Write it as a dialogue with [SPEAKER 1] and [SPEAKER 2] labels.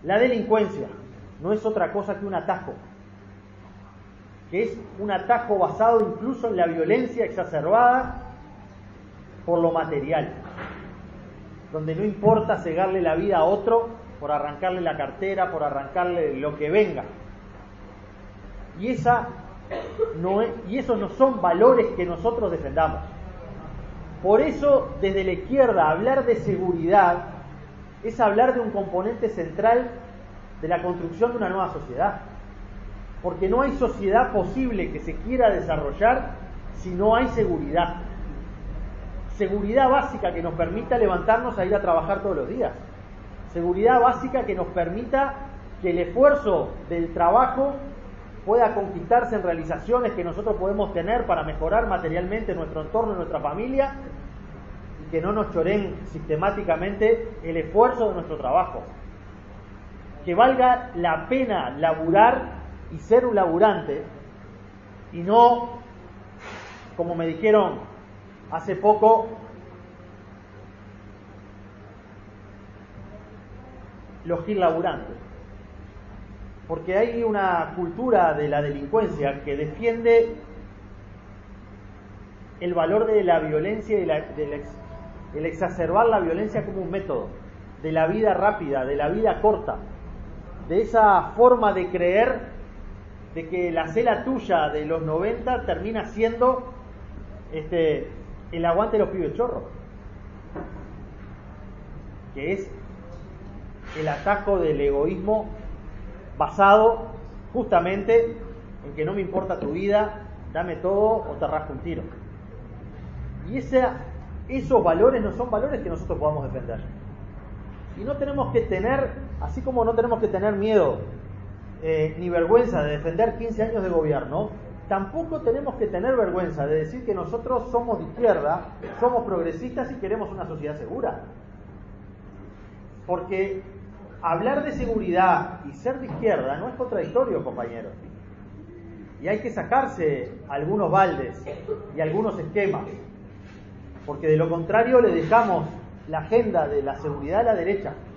[SPEAKER 1] La delincuencia no es otra cosa que un atajo, que es un atajo basado incluso en la violencia exacerbada por lo material, donde no importa cegarle la vida a otro por arrancarle la cartera, por arrancarle lo que venga. Y esos no son valores que nosotros defendamos. Por eso, desde la izquierda, hablar de seguridad es hablar de un componente central de la construcción de una nueva sociedad. Porque no hay sociedad posible que se quiera desarrollar si no hay seguridad. Seguridad básica que nos permita levantarnos a ir a trabajar todos los días. Seguridad básica que nos permita que el esfuerzo del trabajo pueda conquistarse en realizaciones que nosotros podemos tener para mejorar materialmente nuestro entorno, nuestra familia, y que no nos choreen sistemáticamente el esfuerzo de nuestro trabajo. Que valga la pena laburar y ser un laburante, y no, como me dijeron hace poco, los gil laburantes. Porque hay una cultura de la delincuencia que defiende el valor de la violencia y el exacerbar la violencia como un método, de la vida rápida, de la vida corta, de esa forma de creer de que la cela tuya de los 90 termina siendo el aguante de los pibes chorros, que es el atajo del egoísmo basado justamente en que no me importa tu vida, dame todo o te rasco un tiro. Y esos valores no son valores que nosotros podamos defender. Y no tenemos que tener, así como no tenemos que tener miedo ni vergüenza de defender 15 años de gobierno, tampoco tenemos que tener vergüenza de decir que nosotros somos de izquierda, somos progresistas y queremos una sociedad segura. Porque hablar de seguridad y ser de izquierda no es contradictorio, compañeros. Y hay que sacarse algunos baldes y algunos esquemas, porque de lo contrario le dejamos la agenda de la seguridad a la derecha.